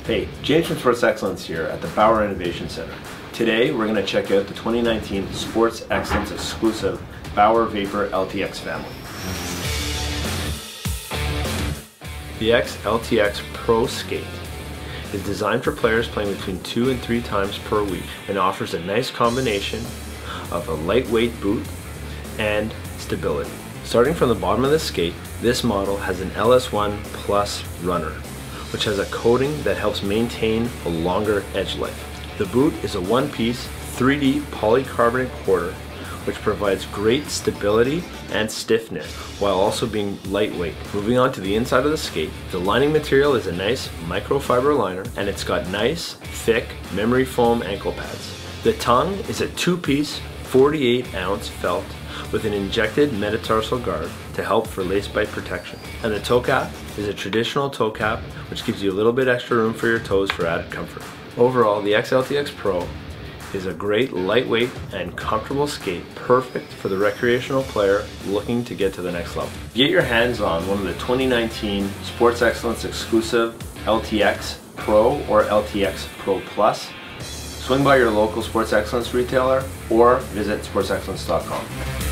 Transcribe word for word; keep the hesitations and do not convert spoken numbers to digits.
Hey, James from Sports Excellence here at the Bauer Innovation Center. Today we're going to check out the twenty nineteen Sports Excellence exclusive Bauer Vapor L T X family. The X L T X Pro Skate is designed for players playing between two and three times per week and offers a nice combination of a lightweight boot and stability. Starting from the bottom of the skate, this model has an L S one Plus runner, which has a coating that helps maintain a longer edge life. The boot is a one-piece three D polycarbonate quarter, which provides great stability and stiffness while also being lightweight. Moving on to the inside of the skate, the lining material is a nice microfiber liner, and it's got nice, thick memory foam ankle pads. The tongue is a two-piece forty-eight ounce felt with an injected metatarsal guard to help for lace bite protection. And the toe cap is a traditional toe cap which gives you a little bit extra room for your toes for added comfort. Overall, the X L T X Pro is a great lightweight and comfortable skate, perfect for the recreational player looking to get to the next level. Get your hands on one of the twenty nineteen Sports Excellence exclusive L T X Pro or L T X Pro Plus. Swing by your local Sports Excellence retailer or visit sports excellence dot com.